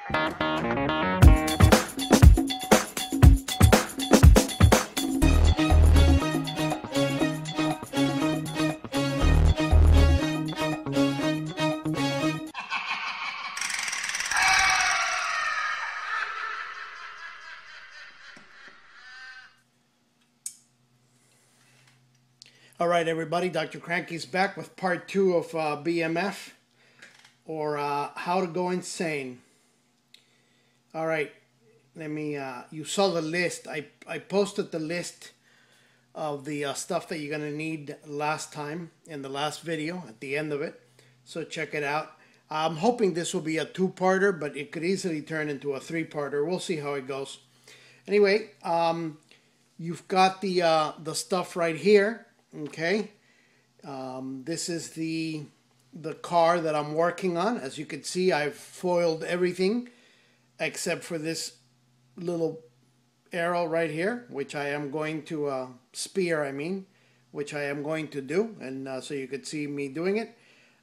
All right, everybody, Dr. Cranky's back with part 2 of BMF, or How to Go Insane. All right, let me, you saw the list. I posted the list of the stuff that you're going to need last time in the last video at the end of it. So check it out. I'm hoping this will be a two-parter, but it could easily turn into a three-parter. We'll see how it goes. Anyway, you've got the stuff right here. Okay, this is the car that I'm working on. As you can see, I've foiled everything except for this little arrow right here, which I am going to spear, which I am going to do, and so you could see me doing it.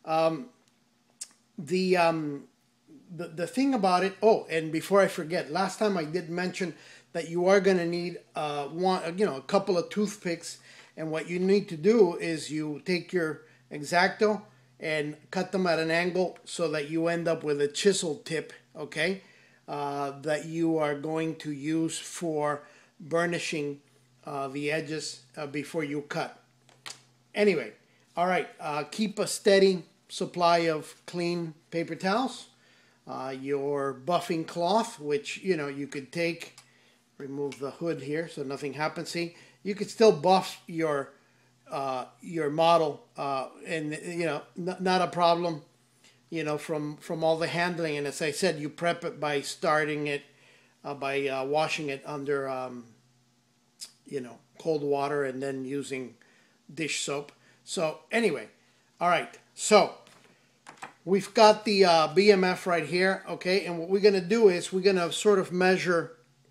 The thing about it, oh, and before I forget, last time I did mention that you are going to need a couple of toothpicks. And what you need to do is you take your X-Acto and cut them at an angle so that you end up with a chisel tip, okay, that you are going to use for burnishing the edges before you cut. Anyway, all right, keep a steady supply of clean paper towels, your buffing cloth, which, you could take, remove the hood here so nothing happens. See, you could still buff your model, and not a problem, from all the handling. And as I said, you prep it by starting it by washing it under cold water and then using dish soap. So anyway, all right. So we've got the BMF right here, okay. And what we're gonna do is we're gonna sort of measure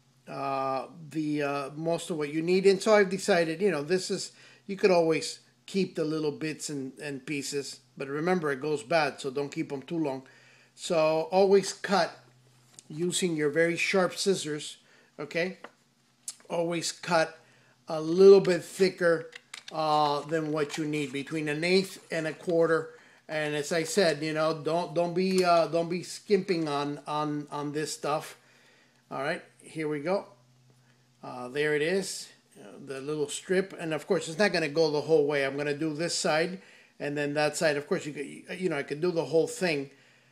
most of what you need. And so I've decided, this is, you could always keep the little bits and pieces, but remember it goes bad, so don't keep them too long. So always cut using your very sharp scissors, okay? Always cut a little bit thicker than what you need, between 1/8 and 1/4. And as I said, don't be skimping on this stuff. All right, here we go. There it is, the little strip. And of course, it's not going to go the whole way. I'm going to do this side and then that side. Of course, I could do the whole thing.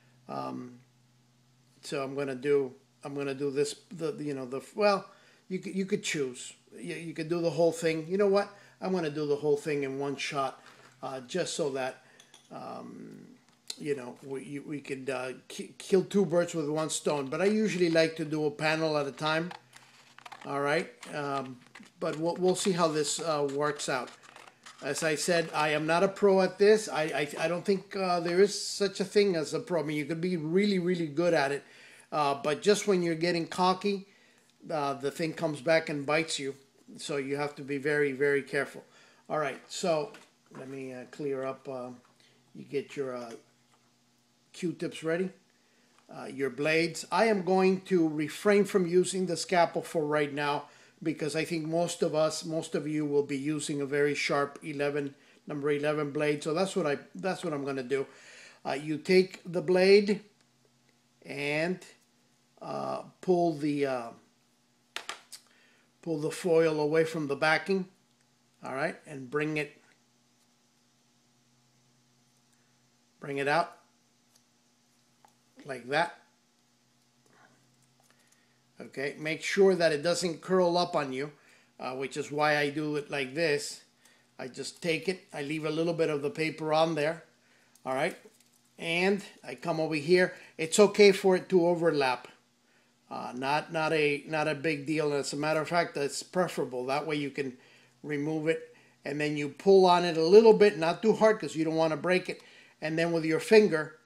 So I'm going to do this. Well, you could choose. You could do the whole thing. You know what? I'm going to do the whole thing in one shot, just so that we could kill two birds with one stone. But I usually like to do a panel at a time. All right, but we'll see how this works out. As I said, I am not a pro at this. I don't think there is such a thing as a pro. I mean, you could be really, really good at it, but just when you're getting cocky, the thing comes back and bites you. So you have to be very, very careful. All right, so let me clear up. You get your Q-tips ready, your blades. I am going to refrain from using the scalpel for right now because I think most of you will be using a very sharp number 11 blade. So that's what I'm going to do. You take the blade and pull the foil away from the backing. All right, and bring it out like that. Okay, make sure that it doesn't curl up on you, which is why I do it like this. I just take it, I leave a little bit of the paper on there. All right, and I come over here. It's okay for it to overlap. Not a big deal. As a matter of fact, it's preferable. That way you can remove it, and then you pull on it a little bit, not too hard because you don't want to break it. And then with your finger,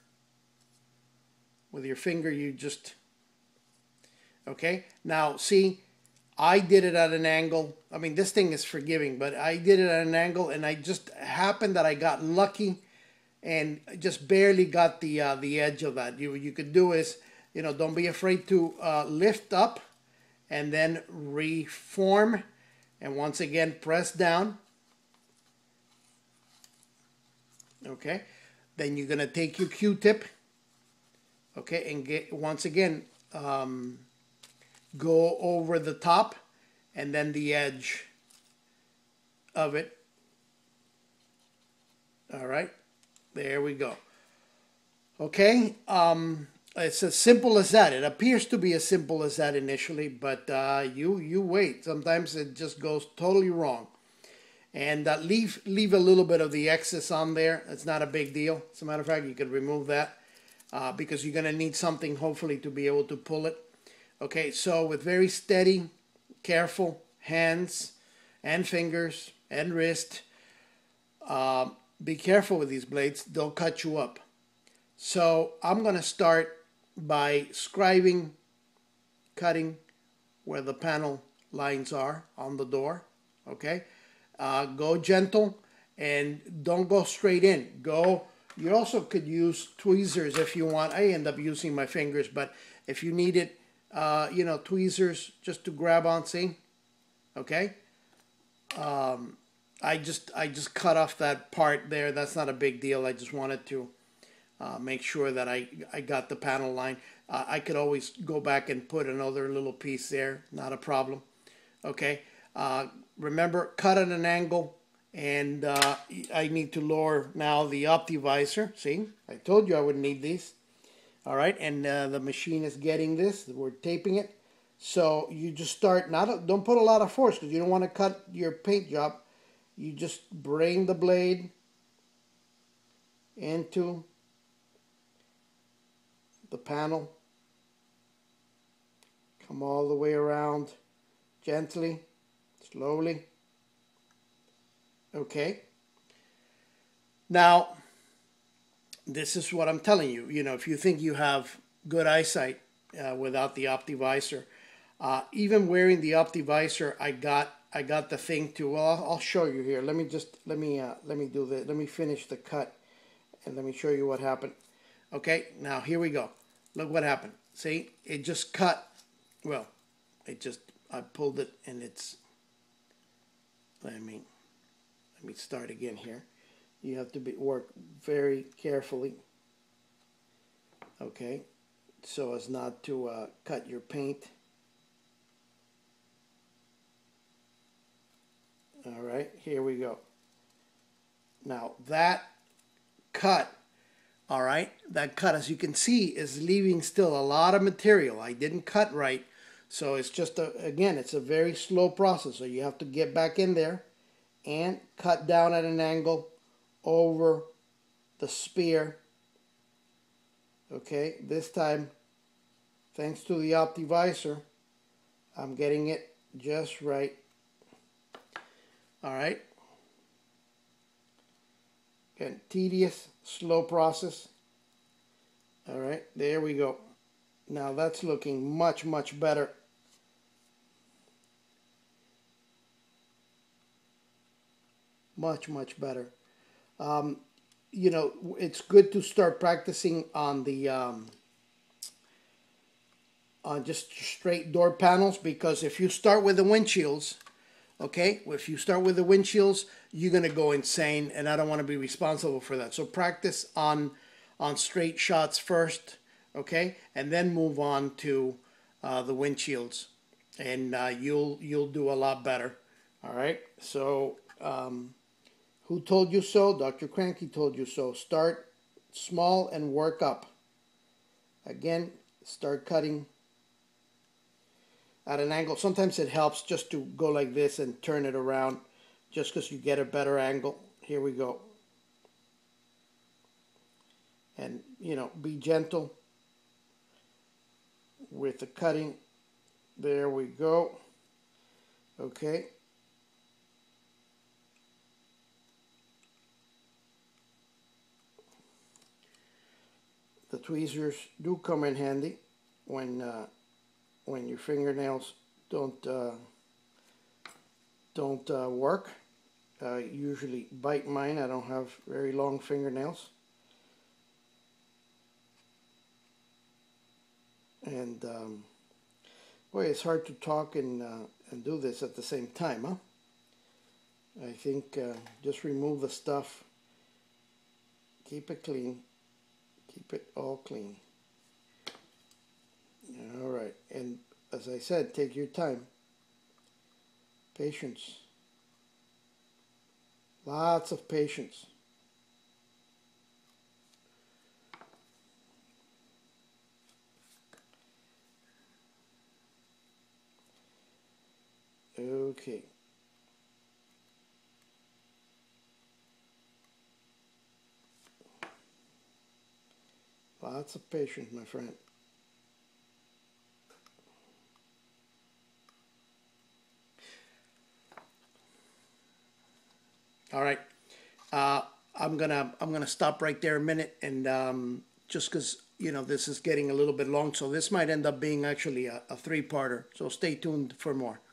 you just, okay. Now see, I did it at an angle. I mean, this thing is forgiving, but I did it at an angle, and I just happened that I got lucky and just barely got the edge of that. You could do is don't be afraid to lift up and then reform. And once again, press down. Okay. Then you're going to take your Q-tip. Okay. And once again, go over the top and then the edge of it. All right. There we go. Okay. It's as simple as that. It appears to be as simple as that initially, but you wait. Sometimes it just goes totally wrong. And leave a little bit of the excess on there. It's not a big deal. As a matter of fact, you could remove that because you're going to need something, hopefully, to be able to pull it. Okay, so with very steady, careful hands and fingers and wrist, be careful with these blades. They'll cut you up. So I'm going to start by scribing, cutting where the panel lines are on the door. Okay, go gentle and don't go straight in. You also could use tweezers if you want. I end up using my fingers, but if you need it, tweezers just to grab on. See, okay. I just cut off that part there. That's not a big deal. I just wanted to make sure that I got the panel line. I could always go back and put another little piece there. Not a problem. Okay. Remember, cut at an angle. And I need to lower now the OptiVisor. See, I told you I would need these. All right. And the machine is getting this. We're taping it. So you just start. Don't put a lot of force because you don't want to cut your paint job. You just bring the blade into the panel. Come all the way around gently, slowly. Okay. Now, this is what I'm telling you. If you think you have good eyesight without the OptiVisor, even wearing the OptiVisor, I got the thing to. Well, I'll show you here. Let me do this. Let me finish the cut, and let me show you what happened. Okay. Now here we go. Look what happened. See, it just cut. Well, I pulled it, and it's. Let me start again here. You have to work very carefully. Okay, so as not to cut your paint. All right, here we go. Now that cut, all right, that cut, as you can see, is leaving still a lot of material. I didn't cut right, so it's just again, it's a very slow process. So you have to get back in there and cut down at an angle over the spear. Okay, this time, thanks to the OptiVisor, I'm getting it just right. All right. Again, tedious, slow process. All right, there we go. Now that's looking much, much better. Much, much better. It's good to start practicing on the on just straight door panels, because if you start with the windshields, okay, if you start with the windshields, you're gonna go insane, and I don't want to be responsible for that. So practice on straight shots first, okay, and then move on to the windshields, and you'll do a lot better. All right. So who told you so? Dr. Cranky told you so. Start small and work up. Again, start cutting at an angle. Sometimes it helps just to go like this and turn it around, just because you get a better angle. Here we go. And, be gentle with the cutting. There we go. Okay. The tweezers do come in handy when your fingernails don't work. Usually bite mine. I don't have very long fingernails. And boy, it's hard to talk and do this at the same time, huh? I think just remove the stuff, keep it clean, keep it all clean. All right, and as I said, take your time, patience, lots of patience. Okay. Lots of patience, my friend. All right. Uh, I'm gonna stop right there a minute, and just because this is getting a little bit long, so this might end up being actually a three-parter. So stay tuned for more.